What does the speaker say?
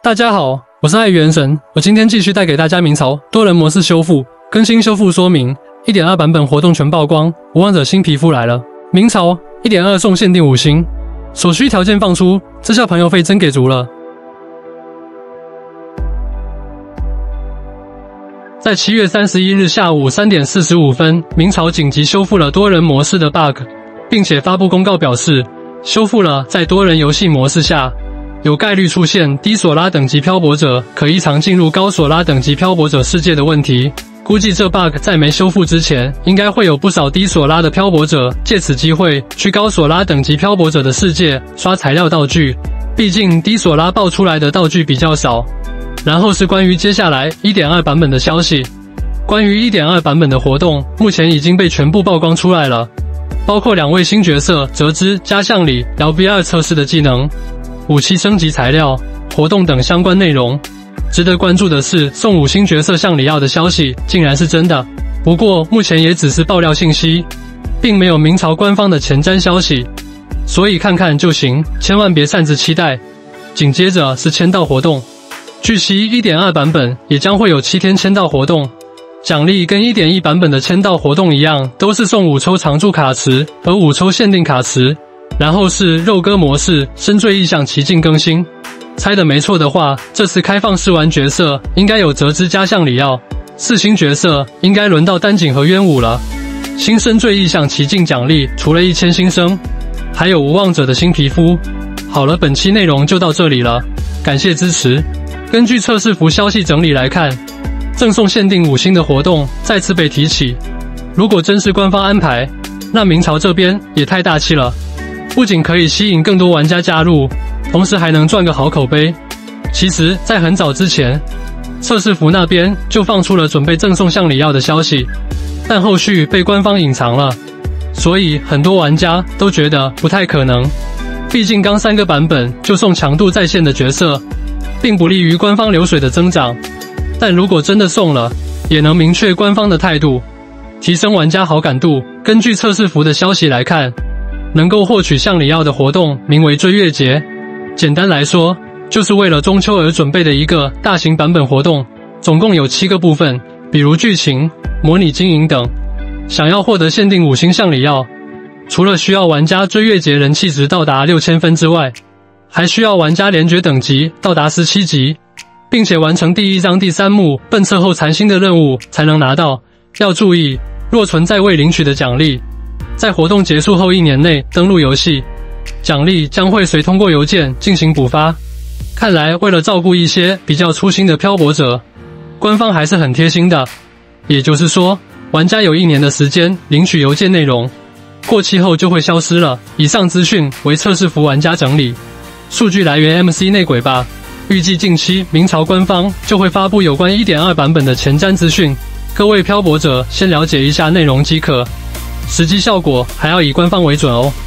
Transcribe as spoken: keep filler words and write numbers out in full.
大家好，我是爱元神，我今天继续带给大家明朝多人模式修复更新修复说明 一点二 版本活动全曝光，无望者新皮肤来了。明朝 一点二 送限定五星，所需条件放出，这下朋友费真给足了。在七月三十一日下午三点四十五分，明朝紧急修复了多人模式的 bug， 并且发布公告表示，修复了在多人游戏模式下有概率出现低索拉等级漂泊者可异常进入高索拉等级漂泊者世界的问题。估计这 bug 在没修复之前，应该会有不少低索拉的漂泊者借此机会去高索拉等级漂泊者的世界刷材料道具，毕竟低索拉爆出来的道具比较少。然后是关于接下来 一点二 版本的消息。关于 一点二 版本的活动，目前已经被全部曝光出来了，包括两位新角色折枝加项里 L V 二 测试的技能、武器升级材料、活动等相关内容。值得关注的是，送五星角色向里奥的消息竟然是真的，不过目前也只是爆料信息，并没有明朝官方的前瞻消息，所以看看就行，千万别擅自期待。紧接着是签到活动，据悉 一点二 版本也将会有七天签到活动，奖励跟 一点一 版本的签到活动一样，都是送五抽常驻卡池和五抽限定卡池。然后是肉鸽模式深邃意象奇境更新，猜的没错的话，这次开放试玩角色应该有折枝加项里奥，四星角色应该轮到丹景和渊武了。新深邃意象奇境奖励除了一千新生，还有无望者的新皮肤。好了，本期内容就到这里了，感谢支持。根据测试服消息整理来看，赠送限定五星的活动再次被提起。如果真是官方安排，那明朝这边也太大气了。不仅可以吸引更多玩家加入，同时还能赚个好口碑。其实，在很早之前，测试服那边就放出了准备赠送向里奥的消息，但后续被官方隐藏了，所以很多玩家都觉得不太可能。毕竟刚三个版本就送强度在线的角色，并不利于官方流水的增长。但如果真的送了，也能明确官方的态度，提升玩家好感度。根据测试服的消息来看，能够获取向里奥的活动名为追月节，简单来说，就是为了中秋而准备的一个大型版本活动，总共有七个部分，比如剧情、模拟经营等。想要获得限定五星向里奥，除了需要玩家追月节人气值到达六千分之外，还需要玩家连绝等级到达十七级，并且完成第一章第三幕笨测后残星的任务才能拿到。要注意，若存在未领取的奖励，在活动结束后一年内登录游戏，奖励将会随通过邮件进行补发。看来为了照顾一些比较粗心的漂泊者，官方还是很贴心的。也就是说，玩家有一年的时间领取邮件内容，过期后就会消失了。以上资讯为测试服玩家整理，数据来源 M C 内鬼吧。预计近期明朝官方就会发布有关 一点二 版本的前瞻资讯，各位漂泊者先了解一下内容即可。实际效果还要以官方为准哦。